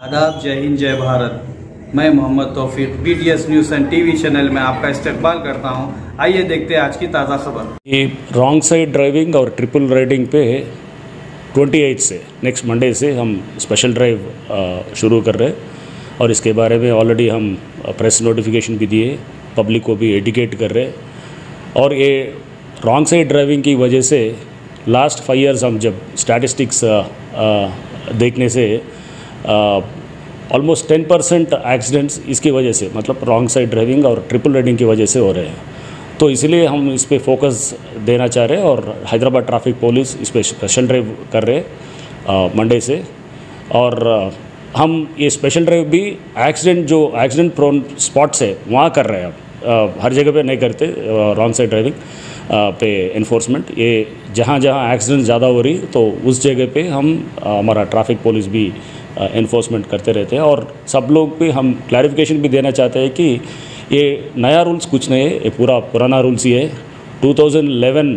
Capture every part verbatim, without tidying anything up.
आदाब, जय हिंद, जय भारत। मैं Mohammad Taufiq BTS news and TV channel में आपका इस्तेकबाल करता हूं। आइए देखते हैं आज की ताज़ा खबर। ये रॉन्ग साइड ड्राइविंग और ट्रिपल राइडिंग पे अट्ठाईस से नेक्स्ट मंडे से हम स्पेशल ड्राइव शुरू कर रहे हैं और इसके बारे में ऑलरेडी हम प्रेस नोटिफिकेशन भी दिए, पब्लिक को भी एडुकेट कर रहे हैं। और ये रॉन्ग साइड ड्राइविंग की वजह से लास्ट फाइव इयर्स हम जब स्टैटिस्टिक्स देखने से ऑलमोस्ट टेन परसेंट एक्सीडेंट्स इसकी वजह से, मतलब रॉन्ग साइड ड्राइविंग और ट्रिपल राइडिंग की वजह से हो रहे हैं। तो इसलिए हम इस पे फोकस देना चाह रहे हैं और हैदराबाद ट्रैफिक पुलिस इस पर स्पेशल ड्राइव कर रहे हैं मंडे से। और आ, हम ये स्पेशल ड्राइव भी एक्सीडेंट जो एक्सीडेंट प्रोन स्पॉट्स है वहाँ कर रहे हैं। अब हर जगह पे नहीं करते रॉन्ग साइड ड्राइविंग पे इन्फोर्समेंट। ये जहाँ जहाँ एक्सीडेंट ज़्यादा हो रही तो उस जगह पे हम हमारा ट्रैफिक पुलिस भी इन्फोर्समेंट करते रहते हैं। और सब लोग पे हम क्लैरिफिकेशन भी देना चाहते हैं कि ये नया रूल्स कुछ नहीं है, ये पूरा पुराना रूल्स ही है। टू थाउजेंड इलेवन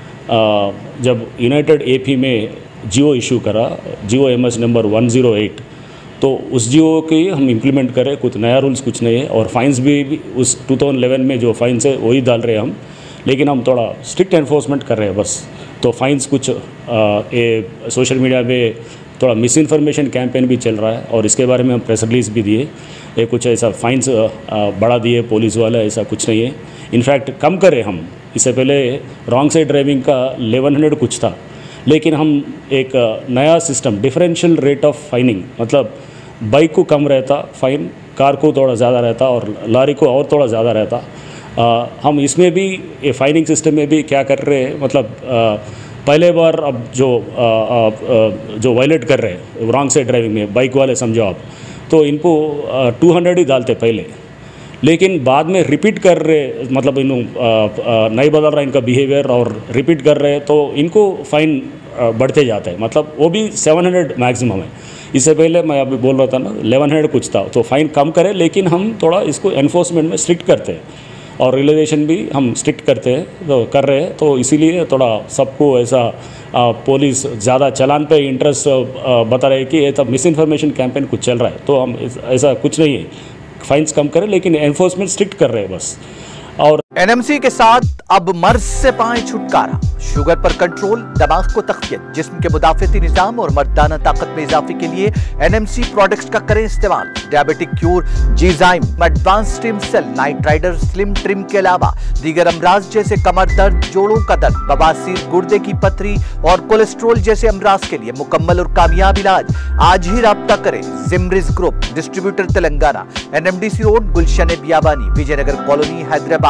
जब यूनाइटेड एपी में जियो इशू करा, GO M S number one zero eight, तो उस जियो के हम इम्प्लीमेंट करें। कुछ नया रूल्स कुछ नहीं है। और फाइन्स भी, भी उस टू थाउजेंड इलेवन में जो फाइन्स है वही डाल रहे हैं हम, लेकिन हम थोड़ा स्ट्रिक्ट एनफोर्समेंट कर रहे हैं बस। तो फाइन्स कुछ ये सोशल मीडिया पे थोड़ा मिस इन्फॉर्मेशन कैंपेन भी चल रहा है और इसके बारे में हम प्रेस रिलीज भी दिए। ये कुछ ऐसा फाइन्स बढ़ा दिए पुलिस वाला, ऐसा कुछ नहीं है। इनफैक्ट कम करें हम। इससे पहले रॉन्ग साइड ड्राइविंग का इलेवन हंड्रेड कुछ था, लेकिन हम एक नया system differential rate of fining, मतलब बाइक को कम रहता फाइन, कार को थोड़ा ज़्यादा रहता और लॉरी को और थोड़ा ज़्यादा रहता। आ, हम इसमें भी ये फाइनिंग सिस्टम में भी क्या कर रहे हैं, मतलब आ, पहले बार अब जो आ, आ, जो वायलेट कर रहे हैं रॉन्ग साइड ड्राइविंग में बाइक वाले, समझो आप, तो इनको टू हंड्रेड ही डालते पहले, लेकिन बाद में रिपीट कर रहे, मतलब इन नहीं बदल रहा इनका बिहेवियर और रिपीट कर रहे हैं तो इनको फ़ाइन बढ़ते जाता है। मतलब वो भी सेवन हंड्रेड मैक्सिमम है। इससे पहले मैं अभी बोल रहा था ना इलेवन हंड्रेड कुछ था, तो फाइन कम करें, लेकिन हम थोड़ा इसको एनफोर्समेंट में स्ट्रिक्ट करते हैं और रियलाइजेशन भी हम स्ट्रिक्ट करते हैं, तो कर रहे हैं। तो इसीलिए थोड़ा सबको ऐसा आ, पुलिस ज़्यादा चलान पे इंटरेस्ट बता रहे हैं कि ये तब मिस इन्फॉर्मेशन कैंपेन कुछ चल रहा है। तो हम ऐसा कुछ नहीं है, फाइन्स कम करें लेकिन एनफोर्समेंट स्ट्रिक्ट कर रहे हैं बस। और एनएमसी के साथ अब मर्ज से पाएं छुटकारा, शुगर पर कंट्रोल, दिमाग को तख्तियत, जिस्म के मुदाफिती निजाम और मर्दाना ताकत में इजाफे के लिए एनएमसी प्रोडक्ट्स का करें इस्तेमाल। डायबिटिक क्यूर, जीजाइम, advance stem cell, night rider, slim trim के अलावा दीगर अमराज जैसे कमर दर्द, जोड़ों का दर्द, बवासीर, गुर्दे की पथरी और कोलेस्ट्रोल जैसे अमराज के लिए मुकम्मल और कामयाब इलाज। आज ही राब्ता करें। जिमरिज group, distributor Telangana, NMDC road, Gulshan Biyabani, Vijayanagar colony, Hyderabad.